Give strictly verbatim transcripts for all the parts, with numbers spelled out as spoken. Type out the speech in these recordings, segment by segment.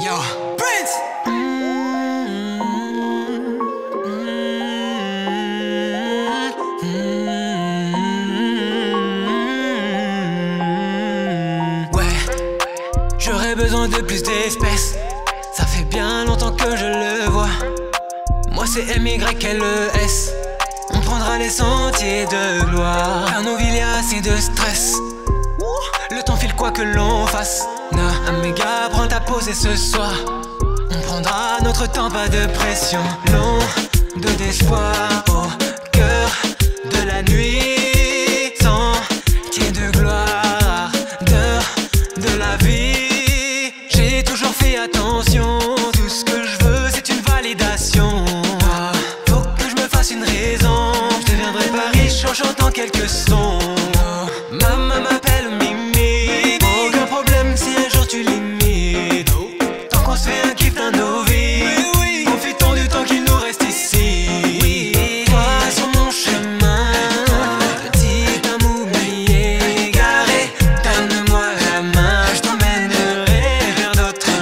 Yo, Prince. Ouais, j'aurais besoin de plus d'espèces. Ça fait bien longtemps que je le vois. Moi c'est M Y L E S. On prendra les sentiers de gloire. Car nos villes y'a assez de stress. Le temps file quoi que l'on fasse. Non, un méga prend ta pause et ce soir on prendra notre temps, pas de pression. Long de d'espoir au cœur de la nuit. Sentier de gloire, d'heure de la vie. J'ai toujours fait attention. Tout ce que je veux c'est une validation. Faut que je me fasse une raison. Je deviendrai pas riche en chantant quelques sons. Maman m'appelle Mimi. Aucun problème si un jour tu limites. Tant qu'on se fait un kiff dans nos vies. Profitons du temps qu'il nous reste ici. Toi sur mon chemin, petit homme oublié, égaré, donne-moi la main. Je t'emmènerai vers d'autres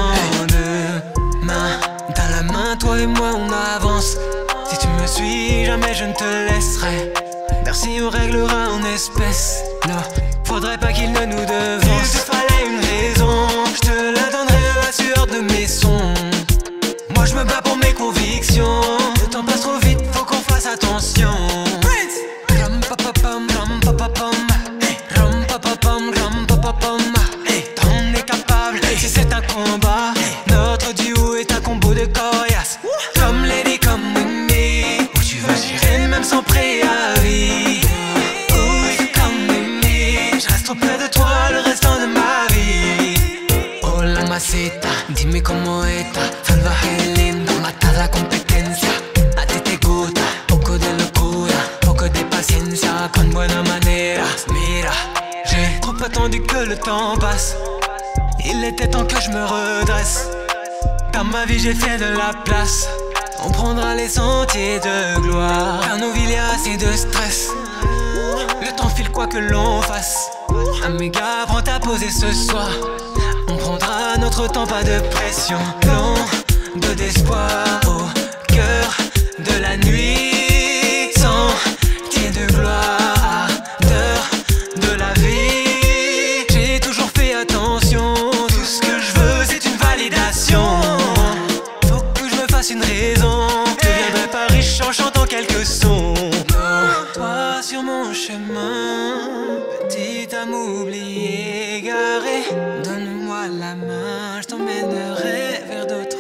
lendemains. Dans la main, toi et moi on avance. Si tu me suis, jamais je ne te laisserai. Merci, on réglera en espèces. Non, faudrait pas qu'il ne nous devance. S'il te fallait une raison, je te la donnerai à la sueur de mes sons. Moi je me bats pour mes convictions. Le temps passe trop vite, faut qu'on fasse attention. Ram pa pa pam, ram pa pa pam. Ram pa pa pam, ram pa pa pam. T'en es capable, si c'est un combat. Notre duo est un combo de coriaces. Comme Lady, comme Mimi. Où tu vas, j'irai même sans préavis. Oui, comme Mimi. Je reste trop près de toi le restant de ma vie. Hola maceta, dime cómo está. Salvaje lindo, mata la competencia. A ti te gusta, poco de locura, poco de paciencia, con buena manera. Mira, j'ai trop attendu que le temps passe. Il était temps que je me redresse. Dans ma vie j'ai fait de la place. On prendra les sentiers de gloire. Car nos villes y'a assez de stress. Le temps file quoi que l'on fasse. Un méga prend ta pause et ce soir on prendra notre temps, pas de pression. Long de d'espoir au cœur de la nuit. Sentier de gloire, d'heure de la vie. J'ai toujours fait attention. Tout ce que je veux c'est une validation. Faut que je me fasse une raison. Je deviendrai pas riche en chantant quelques sons. Toi sur mon chemin, petit âme oubliée, égaré, donne-moi la main, je t'emmènerai vers d'autres